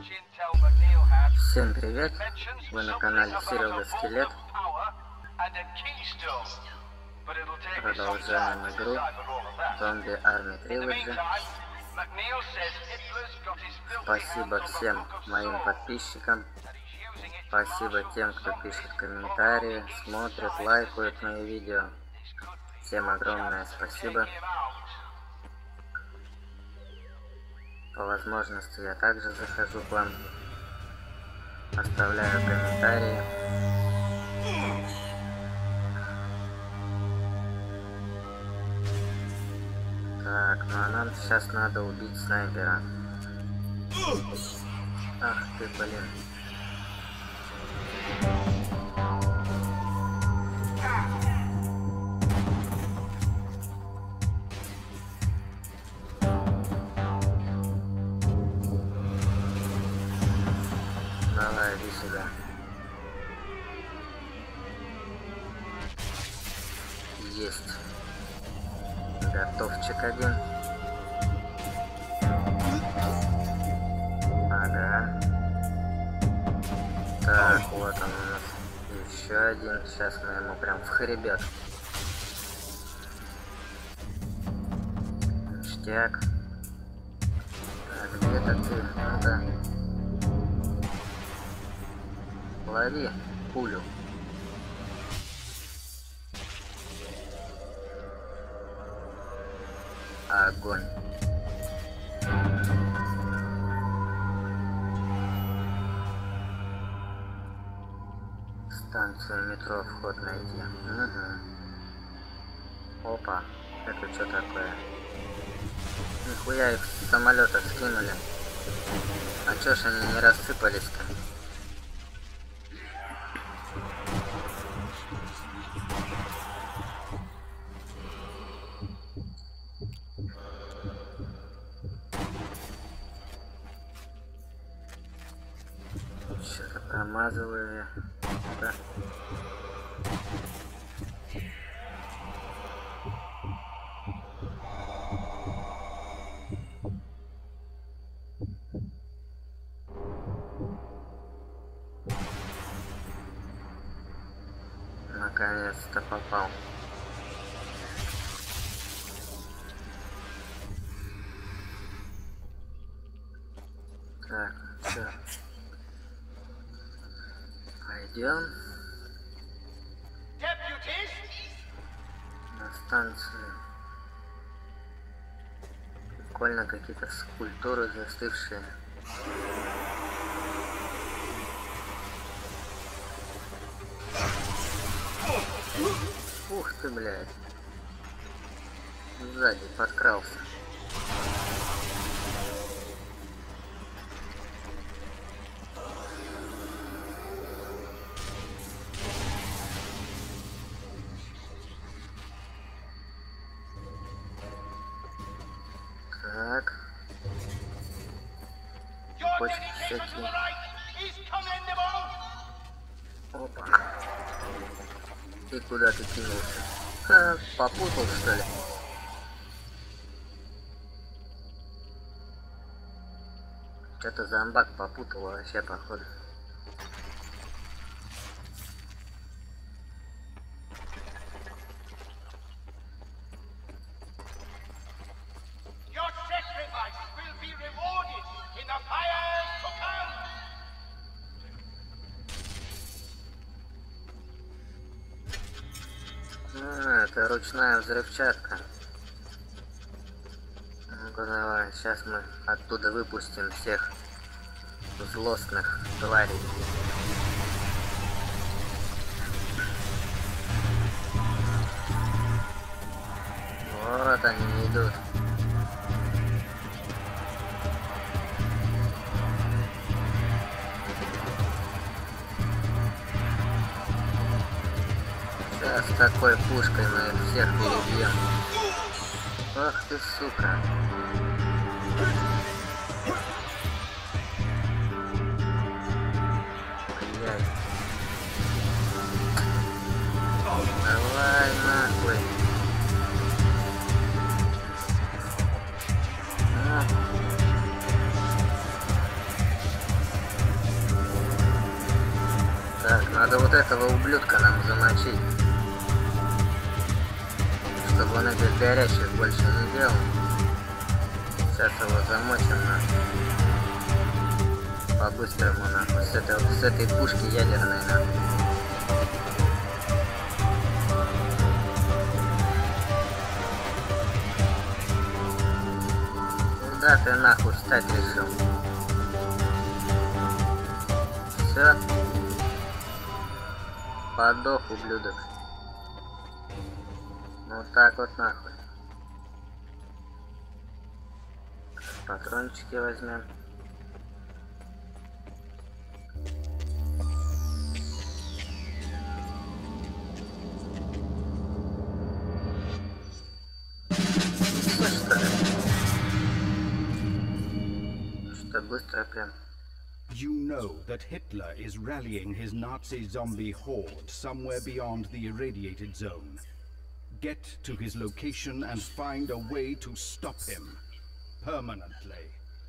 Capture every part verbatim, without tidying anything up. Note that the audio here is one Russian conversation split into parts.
Всем привет! Вы на канале Serial The Skillet. Продолжаем игру Zombie Army Trilogy. Спасибо всем моим подписчикам. Спасибо тем, кто пишет комментарии, смотрит, лайкает мои видео. Всем огромное спасибо. По возможности я также захожу к вам, оставляю комментарии. Так, ну а нам сейчас надо убить снайпера. Ах ты, блин. Давай, иди сюда. Есть. Готовчик один. Ага. Так, вот он у нас. Еще один. Сейчас мы ему прям в хребет. Ништяк. Так, где-то ты? Ну-ка. Лови пулю. Огонь. Станцию метро, вход найти. Угу. Опа, это что такое? Нихуя их с самолета скинули. А чё ж они не рассыпались-то? Что-то промазываю. Да. Наконец-то попал. Так, все. Пойдем на станцию. Прикольно, какие-то скульптуры застывшие. Ух ты, блядь. Сзади подкрался. Так. Почки всякие. Опа. И куда ты кинулся? Ха, попутал, что ли? Что-то зомбак попутал вообще, походу. А, это ручная взрывчатка. Ну-ка давай, сейчас мы оттуда выпустим всех злостных тварей. Вот они идут. Сейчас с такой пушкой мы их всех перебьем. Ах ты, сука. Блядь. Давай нахуй. Ну. Надо вот этого ублюдка нам замочить. Чтобы он этих горящих больше не делал. Сейчас его замочим нахуй. По-быстрому нахуй. С этой, с этой пушки ядерной нахуй. Куда ты нахуй встать решил? Все? Подох, ублюдок. Вот так вот нахуй. Патрончики возьмем. Все, что ли? Что быстро прям. You know that Hitler is rallying his Nazi zombie horde somewhere beyond the irradiated zone. Get to his location and find a way to stop him. Permanently.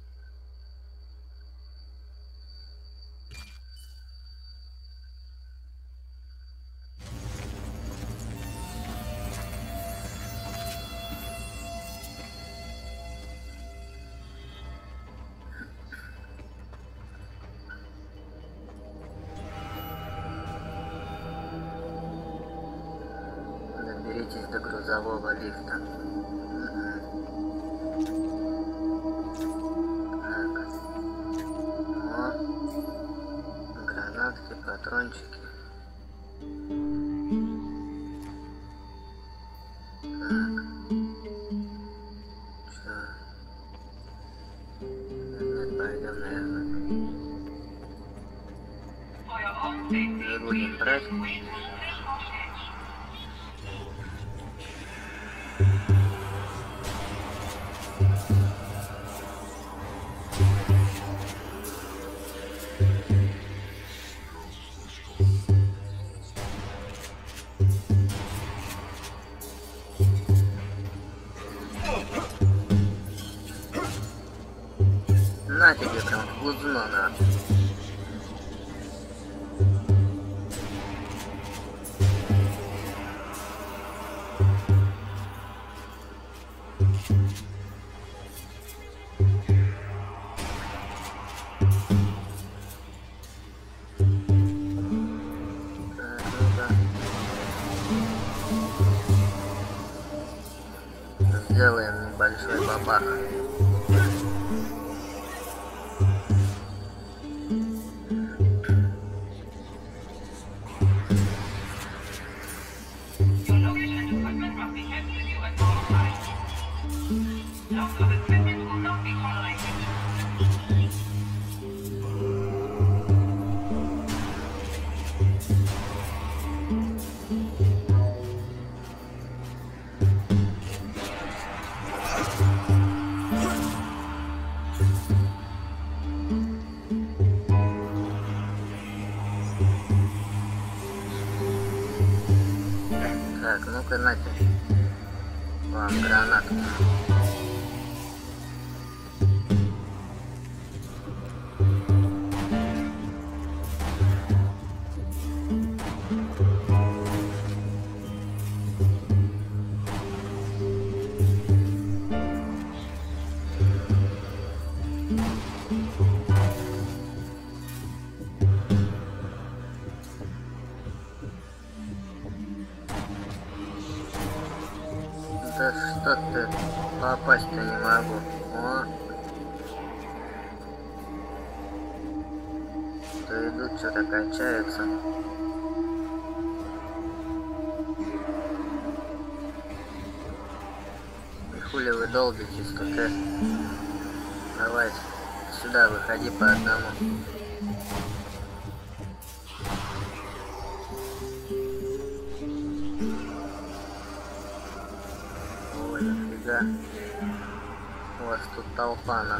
Доберитесь до грузового лифта. Гранатки, патрончики. Так. Чё? Нет, пойдем, наверное. Не будем брать. На тебе прям в гузно, на. Сделаем небольшой бабах. Так, ну-ка, нате. Вам гранату. Да что ты, попасть-то не могу. О. То идут, что-то качаются. И хули вы долбитесь тут, э? Давай, сюда выходи по одному. Да. У вас тут толпа, на.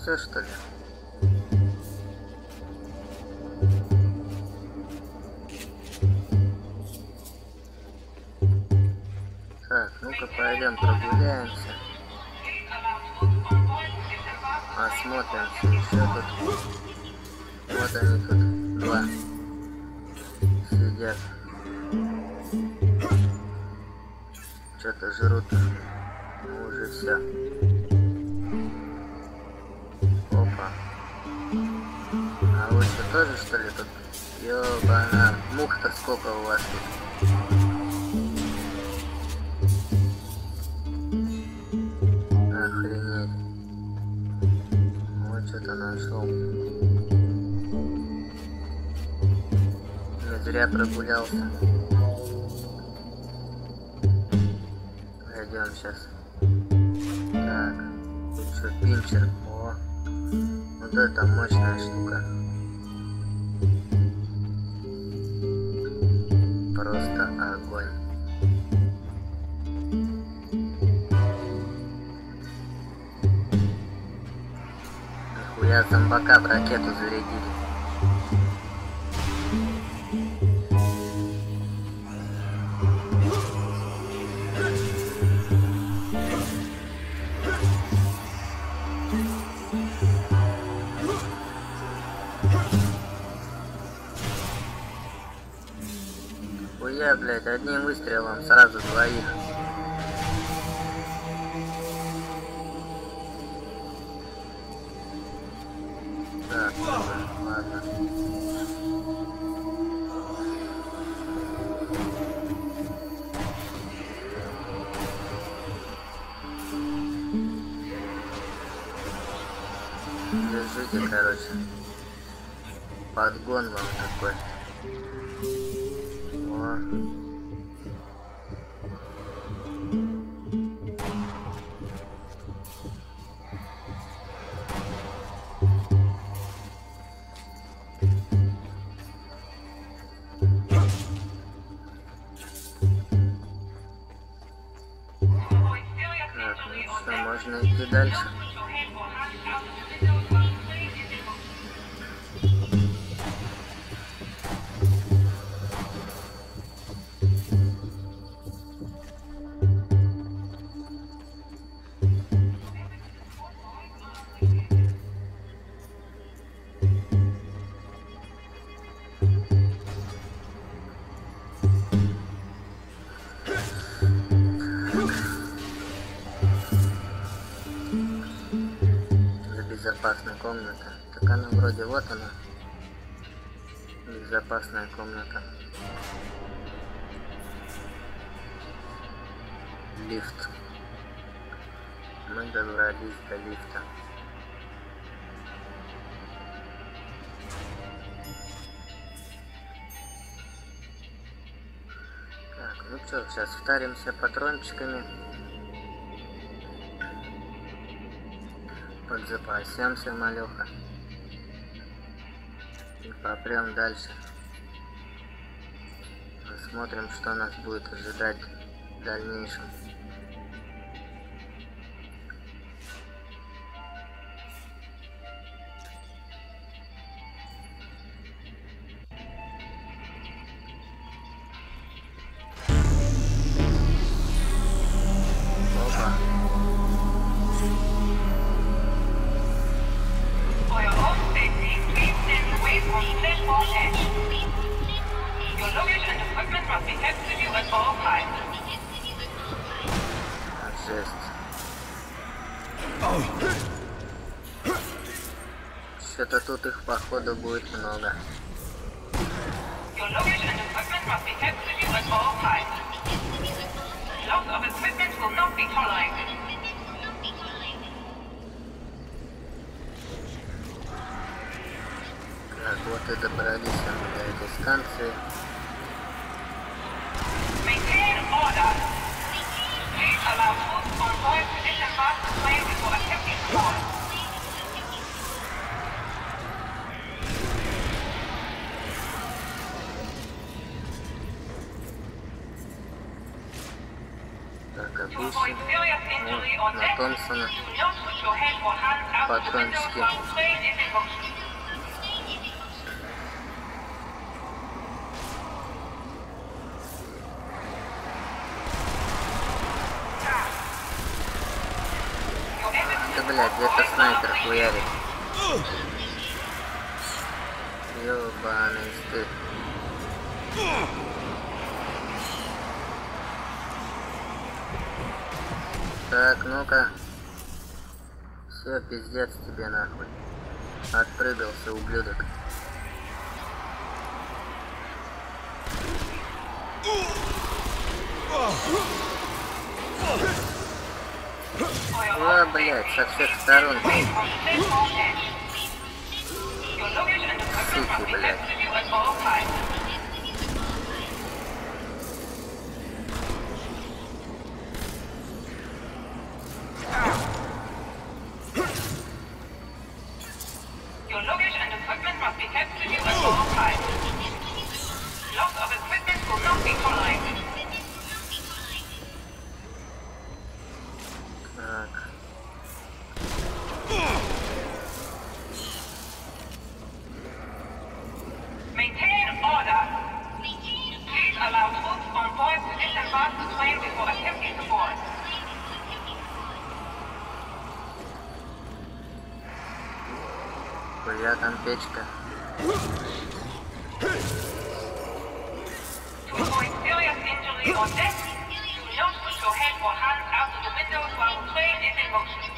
все, что ли? Так, ну-ка пойдем прогуляемся. Осмотримся еще тут. Вот они тут, два, сидят. Что-то жрут. Ну уже все. Опа. А вы что, тоже что ли тут? Ёбана. Мух-то сколько у вас тут? Охренеть. Вот что-то нашел. Не зря прогулялся. Пойдем сейчас. Так. Тут что, пинчер. О. Вот это мощная штука. Просто огонь. Нихуя зомбака в ракету зарядили. Хуя, блядь, одним выстрелом сразу двоих. Так, ладно. Держите, короче. Подгон вам такой. О. Так, ну что, можно идти дальше. Безопасная комната. Так она вроде вот она. Безопасная комната. Лифт. Мы добрались до лифта. Так, ну что, сейчас втаримся патрончиками. Подзапасемся, малёха. И попрем дальше. Посмотрим, что нас будет ожидать в дальнейшем. Что-то тут их, походу, будет много. Так, вот и добрались мы до этой станции. Так, а Мицубиши. Вот, на Томпсона. Патрончики. Да, блядь, где-то снайпер хуярит. Ёбаный стыд. Так, ну-ка. Все, пиздец тебе нахуй. Отпрыгался, ублюдок. О, блядь, со всех сторон. Суки, блядь. Your luggage and equipment must be kept with you at all times. Loss of equipment will not be tolerated. Так. Maintain order. Please allow troops on board to disembark the train before attempting to board. Бля, там печка. To avoid serious injury or death, do not put your head or hands out of the windows while the train is in motion.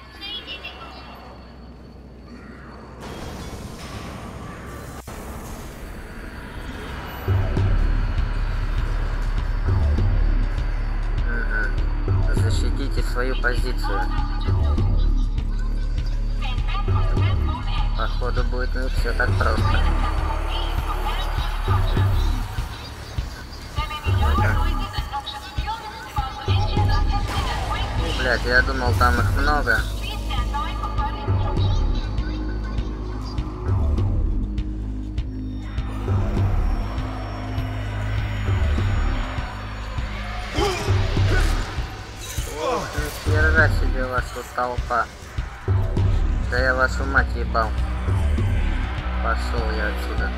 Угу. Защитите свою позицию. Походу будет не все так просто. Блять, я думал, там их много. Ох, нихера себе у вас тут толпа. Да я вашу мать ебал. Пошел я отсюда.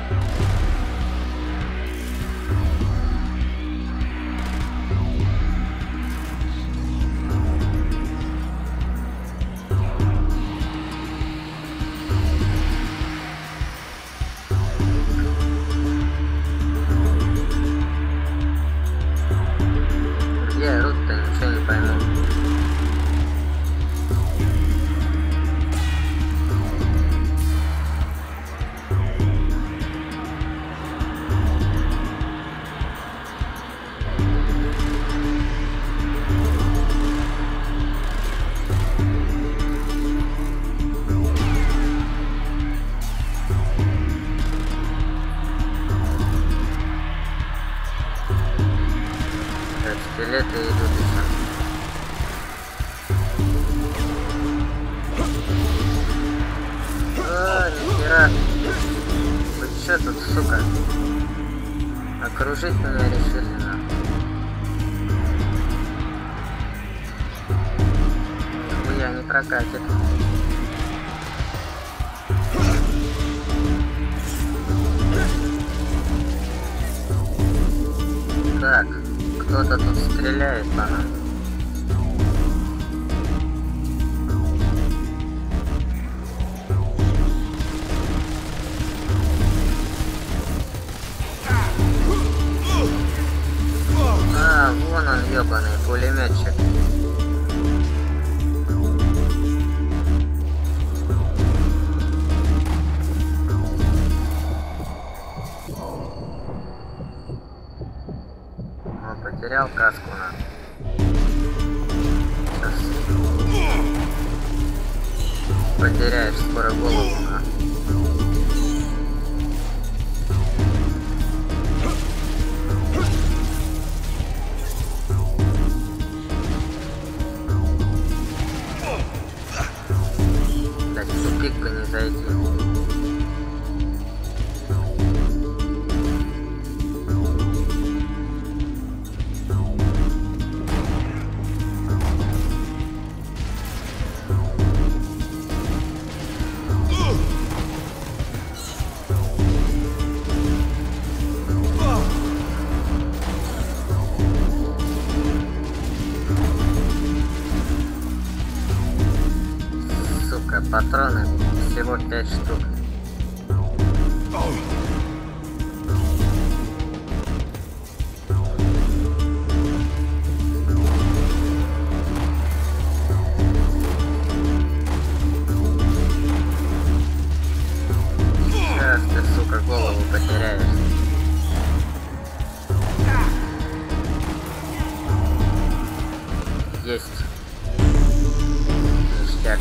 Где орут-то, ничего не пойму. Скелеты идут еще. А, нихера. Вы чё тут, сука? Окружить меня решили, нахуй. Нихуя не прокатит. Так. Кто-то тут стреляет по нам. А, вон он, ёбаный пулеметчик. Потерял каску на. Сейчас. Потеряешь скоро голову на. Так, в тупик бы не зайти. Патроны всего пять штук. Сейчас ты, сука, голову потеряешь. Есть. Ништяк.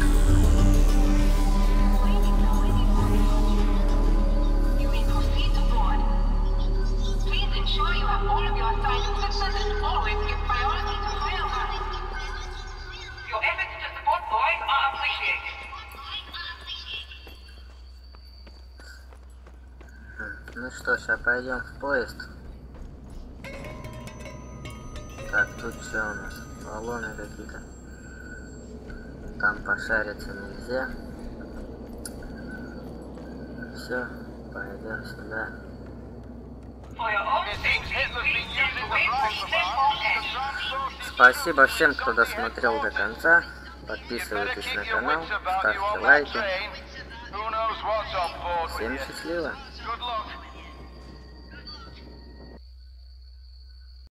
Ну что, сейчас пойдем в поезд. Так, тут что у нас? Баллоны какие-то. Там пошариться нельзя. Все, пойдем сюда. Спасибо всем, кто досмотрел до конца. Подписывайтесь на канал, ставьте лайки. Всем счастливо!